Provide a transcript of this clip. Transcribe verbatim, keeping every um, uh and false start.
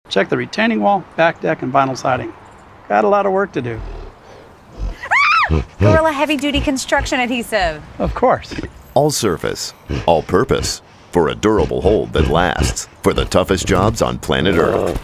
Check the retaining wall, back deck, and vinyl siding. Got a lot of work to do. Gorilla Heavy Duty Construction Adhesive. Of course. All surface, all purpose, for a durable hold that lasts, for the toughest jobs on planet Earth.